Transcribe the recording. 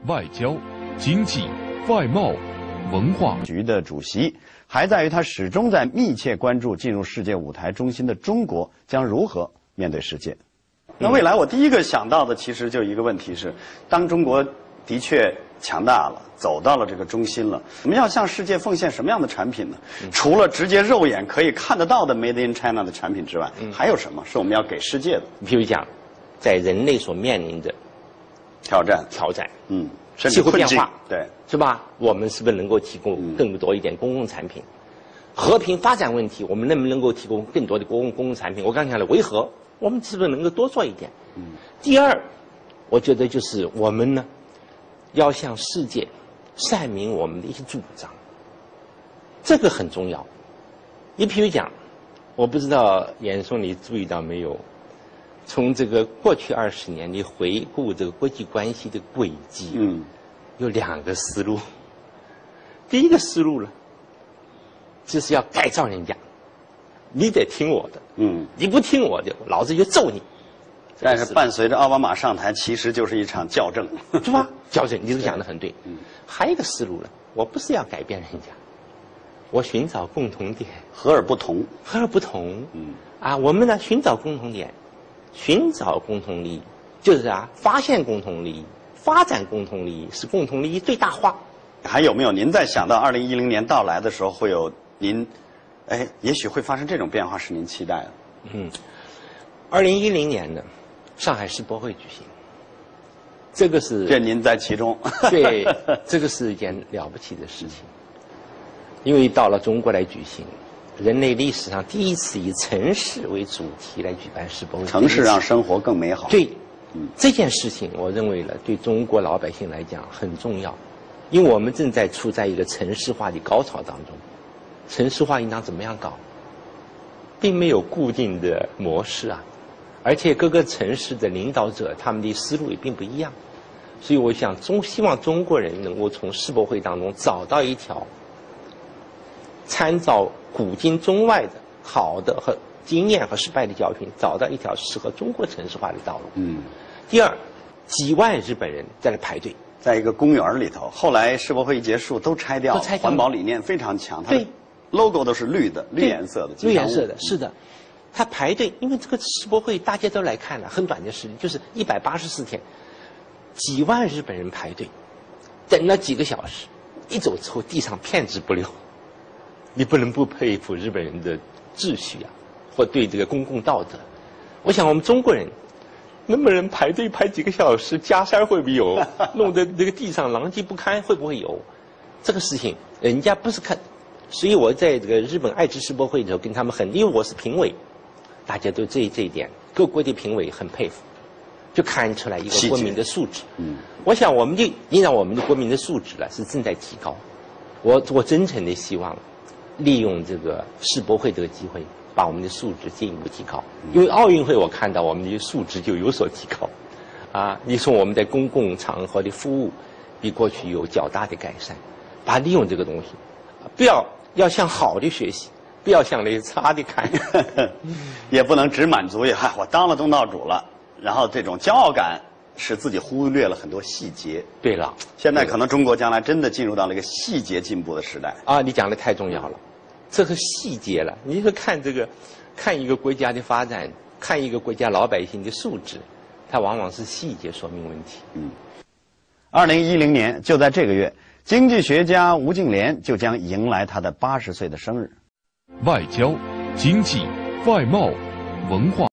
外交、经济、外贸、文化局的主席，还在于他始终在密切关注进入世界舞台中心的中国将如何面对世界。那未来我第一个想到的其实就一个问题是，当中国的确强大了，走到了这个中心了，我们要向世界奉献什么样的产品呢？除了直接肉眼可以看得到的 Made in China 的产品之外，还有什么是我们要给世界的？ 比如讲，在人类所面临的挑战， 气候变化， 对， 是吧？我们是不是能够提供更多一点公共产品？和平发展问题，我们能不能够提供更多的公共产品？我刚才讲了维和，我们是不是能够多做一点？第二，我觉得就是我们呢，要向世界阐明我们的一些主张，这个很重要。你比如讲，我不知道严嵩你注意到没有？从这个过去20年，你回顾这个国际关系的轨迹，有2个思路。第一个思路呢，就是要改造人家，你得听我的，你不听我的，老子就揍你。 但是伴随着奥巴马上台，其实就是一场校正， 是吧？校正，你这个讲得很对。还有一个思路呢，我不是要改变人家，我寻找共同点， 和而不同， 和而不同。我们呢寻找共同点。寻找共同利益，就是发现共同利益，发展共同利益，使共同利益最大化。 还有没有您在想到2010年到来的时候，会有您，也许会发生这种变化，是您期待的 ？2010年呢，上海世博会举行，这个是这您在其中， 对，这个是一件了不起的事情，因为到了中国来举行。人类历史上第一次以城市为主题来举办世博会， 城市让生活更美好。 对，这件事情我认为呢，对中国老百姓来讲很重要，因为我们正在处在一个城市化的高潮当中。城市化应当怎么样搞，并没有固定的模式而且各个城市的领导者他们的思路也并不一样，所以我想希望中国人能够从世博会当中找到一条参照古今中外的好的和经验和失败的教训，找到一条适合中国城市化的道路。第二，几万日本人在那排队， 在一个公园里头。后来世博会一结束，都拆掉了，环保理念非常强。 对 ，logo 都是绿的，绿颜色的。 绿颜色的，是的。他排队，因为这个世博会大家都来看了，很短的时间，就是184天，几万日本人排队，等了几个小时，一走之后地上片纸不留。你不能不佩服日本人的秩序或对这个公共道德。我想我们中国人能不能排队排几个小时，加塞会不会有？弄得这个地上狼藉不堪，会不会有？这个事情人家不是看，所以我在这个日本爱知世博会的时候跟他们因为我是评委，大家都这一点，各国的评委很佩服，就看出来一个国民的素质。我想我们就应让我们的国民的素质是正在提高。我真诚的希望。利用这个世博会这个机会，把我们的素质进一步提高。因为奥运会，我看到我们的素质就有所提高。你说我们在公共场合的服务，比过去有较大的改善。把利用这个东西，不要向好的学习，不要向那些差的看。 也不能只满足于我当了东道主了，然后这种骄傲感使自己忽略了很多细节。 对了， 现在可能中国将来真的进入到了一个细节进步的时代。 你讲的太重要了。这个细节了，你说看一个国家的发展，看一个国家老百姓的素质，它往往是细节说明问题。 2010年就在这个月，经济学家吴敬琏就将迎来他的80岁的生日。 外交、经济、外贸、文化。